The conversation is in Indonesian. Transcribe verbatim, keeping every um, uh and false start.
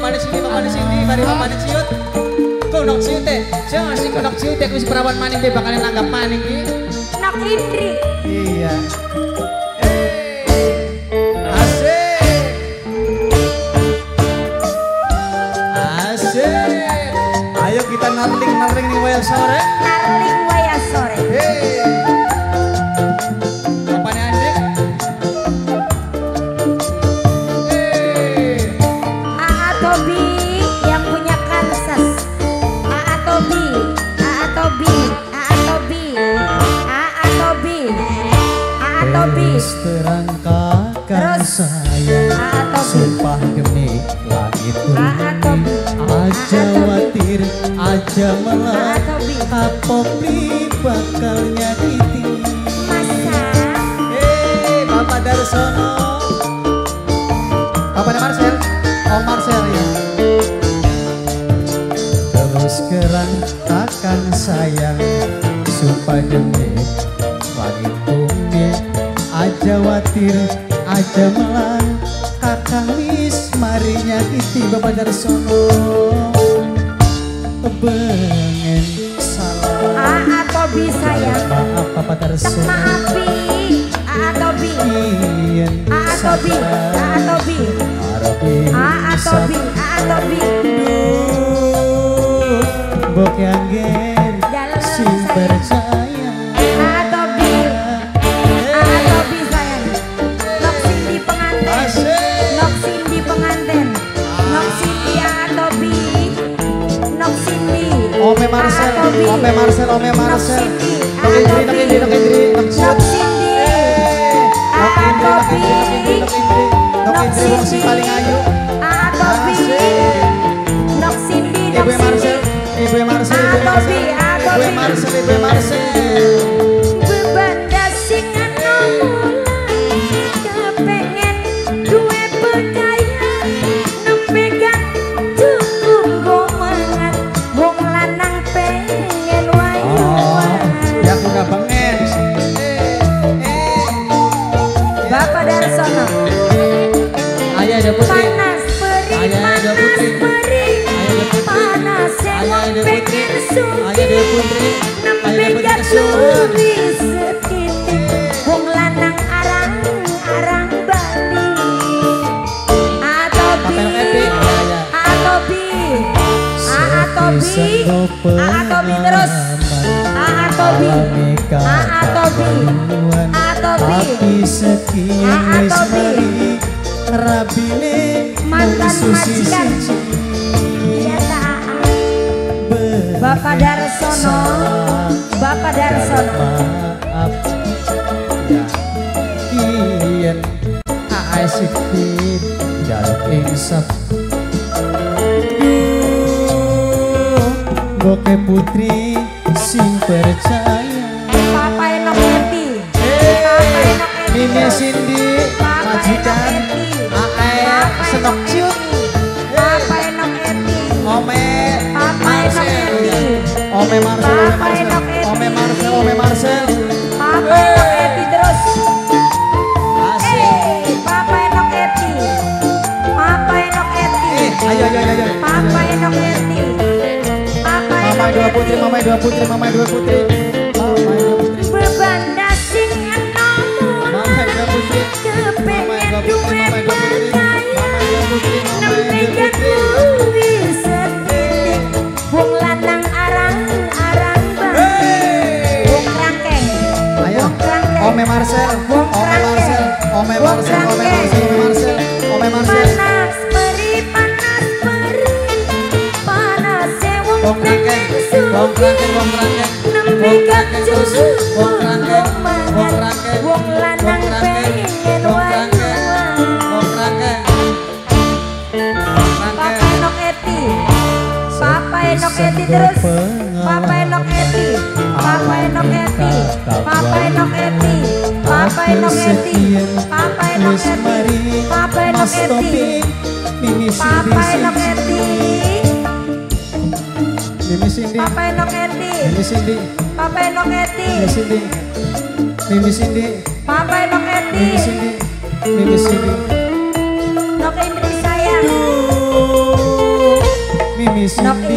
Bapak di sini, Bapak di sini, mari Bapak di ciut. Kunok ciut teh, jangan sih kunok ciut teh wis perawan maning teh bakal nanggap maning iki. Nok Indri. Iya. Asik. Asik. Ayo kita narling-narling nih wayang sore. Narling wayang sore. Hey. Terang kakak sayang, sumpah demi langit bumi. Aja khawatir, aja melah, Kapopi bakal nyakiti. Hei Bapak Darsono, Bapaknya Marcel, Om Marcel ya. Terus kerang kakak sayang, sumpah demi langit bumi. Aja watir, aja melang, kakang wis mari nyakiti Bapak Darsono. Bengen salah Aa Tobi sayang, maaf Bapak Darsono. Maafi Aa Tobi, Aa Tobi, Aa Tobi, Aa Tobi, Aa Tobi. Bok angin sing percaya. Ome Marcel, Ome Marcel, Ome Marcel. Nok Indri, Nok Indri, Nok Indri, Nok Ciut. Nok Indri, Nok Indri, Nok Indri, Nok Indri. Nok Indri wong sing paling ayu. Nok Cindy, Ibu Marcel, Ibu Marcel, Ibu Marcel. Ibu Marcel, Ibu Marcel. Bebanda sing anom kepengen duwe pekaya nepegan cukup gomangan wong lanang pengen wayu-wayu. Ya aku gak pengen. Bapak Darsono. Ayah ada putri. Panas beri, panas beri, panas yang pengen suki. Ayah ada putri. Nepegan curi setitik wong lanang arang-arang Bali. Atobi, Atobi, Atobi, Atobi terus. Atobi, Atobi, Atobi, Atobi. Rabine mantan majikan. Iya tak. Bapak Darsono, Bapak Darsono. Maaf ya kian asik din jaluk insaf. Boke putri sing percaya. Papa Enok Eti, Papa Enok Eti. Mimi Cindy majikan. Ae senok ciut. Papa Enok Eti. Ome Papa Enok Eti. Ome Marcel, Ome Marcel, Ome Marcel. Papa Enok Eti terus. Asik. Papa Enok Eti. Papa Enok Eti. Ayo ayo ayo. Papa Enok Eti. Papa Mama Enok dua Eti. putri, mama dua putri, mama dua putri. Mama dua putri. Bebanda sing anom Mama dua putri. kepengen duwe pekaya nepegan putri. kuwi setitik wong lanang arang-arang Bali. Wong Krangkeng, Ayo. wong Krangkeng. Ome Marcel, Wong Ome Marcel, Ome Wong Marcel, Ome Krangkeng. Marcel, Ome Marcel, Ome Marcel. Panas beri, panas beri, panas wong Wong Krangkeng, Wong Krangkeng, Wong Krangkeng. nepegan terus. Wong Krangkeng, Wong mangan Krangkeng, wong lanang pengen Wong Krangkeng, wayu-wayu. Wong Krangkeng. Papa Enok Eti, Papa Enok Eti terus. Papa Enok Eti, Papa Enok Eti, Papa Enok Eti, Papa Enok Eti, Papa Enok Eti, Papa Enok Eti, Papa Enok Eti, Mimi Cindy, Papa Enok Eti, Mimi Cindy, Papa Enok Eti, Mimi Cindy, Mimi Cindy, Papa Enok Eti, Mimi Cindy, Mimi Cindy. Nok Indri sayang. Duh. Misi Nok